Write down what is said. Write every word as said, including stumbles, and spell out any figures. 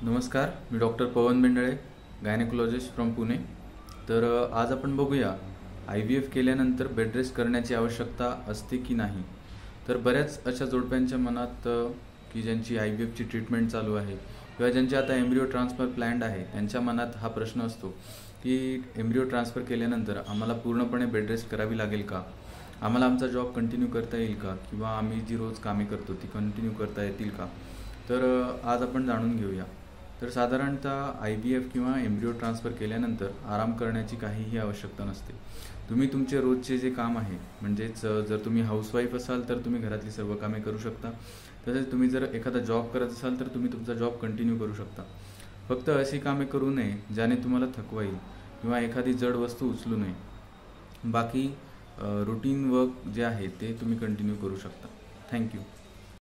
नमस्कार, मी doctor Pavan Bendale, gynaecologist from Pune. तर अ, आज आपण बघूया आय व्ही एफ केल्यानंतर बेड रेस्ट करण्याची आवश्यकता असते की नाही. तर बऱ्याच अशा जोडप्यांच्या मनात अ, की ज्यांची आय व्ही एफची ट्रीटमेंट चालू आहे किंवा ज्यांचे आता एम्ब्रिओ ट्रान्सफर प्लॅन्ड आहे, त्यांच्या मनात हा प्रश्न असतो की एम्ब्रिओ ट्रान्सफर केल्यानंतर आम्हाला पूर्णपणे बेड रेस्ट करावी लागेल का, आम्हाला आमचा जॉब कंटिन्यू करता येईल का, किंवा आम्ही जी रोज कामे करतो ती कंटिन्यू करता येतील का. तर अ, आज आपण जाणून घेऊया. तर साधारणतः आय व्ही एफ किंवा एम्ब्रिओ ट्रान्सफर केल्यानंतर आराम करण्याची काहीही आवश्यकता नसते. तुम्ही तुमचे रोजचे जे काम आहे, म्हणजेच जर तुम्ही हाऊसवाईफ असाल तर तुम्ही घरातली सर्व कामे करू शकता. तसेच तुम्ही जर एखादा जॉब करत असाल तर तुम्ही तुमचा जॉब कंटिन्यू करू शकता. फक्त अशी कामे करू नये ज्याने तुम्हाला थकवा येईल किंवा एखादी जड वस्तू उचलू नये. बाकी रुटीन वर्क जे आहे ते तुम्ही कंटिन्यू करू शकता. थँक्यू.